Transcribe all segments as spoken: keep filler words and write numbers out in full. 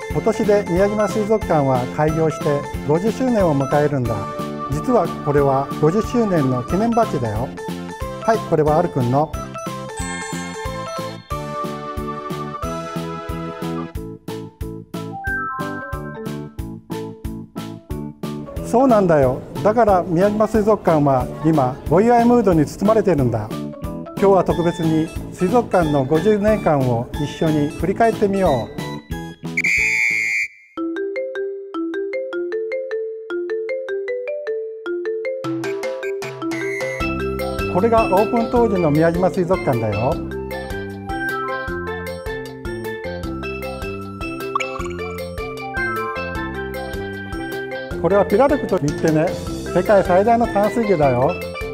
今年で宮島水族館は開業してごじゅっしゅうねんを迎えるんだ。実はこれはごじゅっしゅうねんの記念バッジだよ。はい、これはあるくんの。そうなんだよ。だから宮島水族館は今お祝いムードに包まれてるんだ。今日は特別に水族館のごじゅうねんかんを一緒に振り返ってみよう。これがオープン当時の宮島水族館だよ。これはピラルクといってね、世界最大の淡水魚だよ。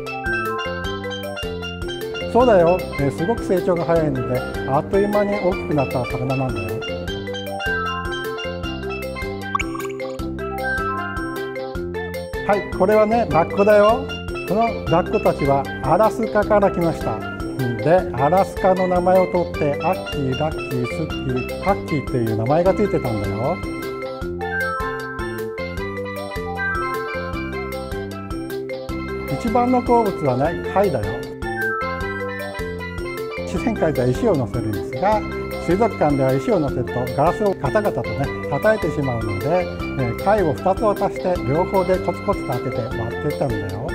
そうだよ、えすごく成長が早いので、あっという間に大きくなった魚なんだよ。はい、これはね、ラッコだよ。このラッコたちはアラスカから来ました。で、アラスカの名前を取ってアッキー、ラッキー、スッキー、ハッキーっていう名前がついてたんだよ。一番の好物はね、貝だよ。自然界では石を乗せるんですが、水族館では石を乗せるとガラスをガタガタとね叩いてしまうので、え貝をふたつ渡して両方でコツコツと当てて割っていったんだよ。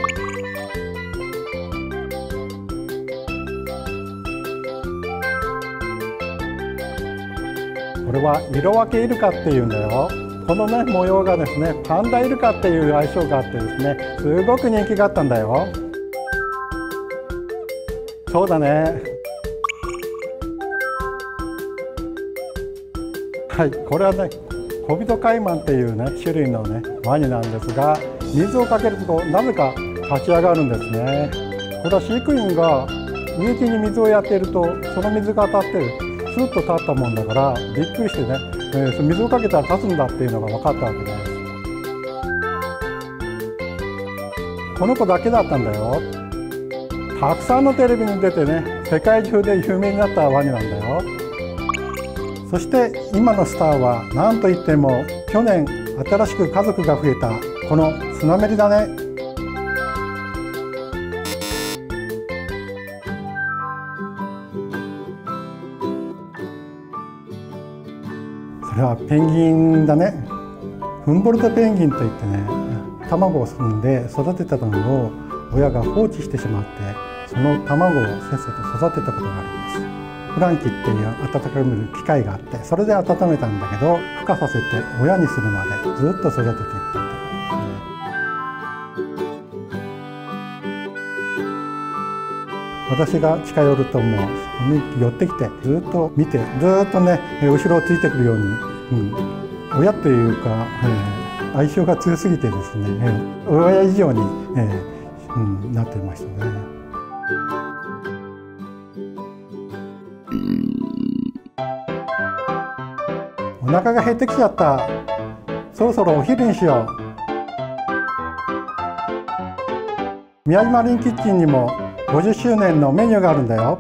これは色分けイルカっていうんだよ。このね模様がですねパンダイルカっていう愛称があってですね、すごく人気があったんだよ。そうだね。はい、これはねコビトカイマンっていうね種類のねワニなんですが、水をかけるとなぜか立ち上がるんですね。これは飼育員が植木に水をやっているとその水が当たってスッと立ったもんだからびっくりしてね、えー、水をかけたら立つんだっていうのが分かったわけです。この子だけだったんだよ。たくさんのテレビに出てね世界中で有名になったワニなんだよ。そして今のスターは何といっても去年新しく家族が増えたこのスナメリだね。それはペンギンだね。フンボルトペンギンといってね、卵を産んで育てたのを親が放置してしまって、その卵をせっせと育てたことがあります。フランキっていう温める機械があって、それで温めたんだけど、孵化させて親にするまでずっと育てていったんだよ。私が近寄るともうそこに寄ってきてずっと見て、ずっとね後ろをついてくるように、うん、親というか、えー、相性が強すぎてですね、えー、親以上に、えーうん、なってましたね。お腹が減ってきちゃった。そろそろお昼にしよう。宮島リンキッチンにもごじゅっしゅうねんのメニューがあるんだよ。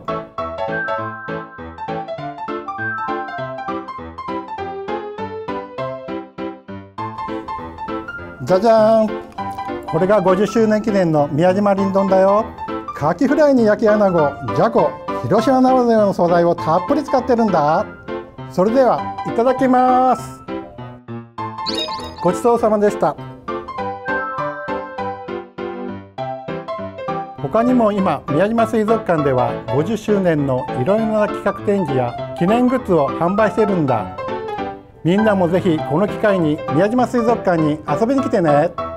じゃじゃーん、これがごじゅっしゅうねん記念の宮島リン丼だよ。カキフライに焼きアナゴ、じゃこ、広島ならではの素材をたっぷり使ってるんだ。それではいただきます。ごちそうさまでした。他にも今宮島水族館ではごじゅっしゅうねんのいろいろな企画展示や記念グッズを販売してるんだ。みんなもぜひこの機会に宮島水族館に遊びに来てね。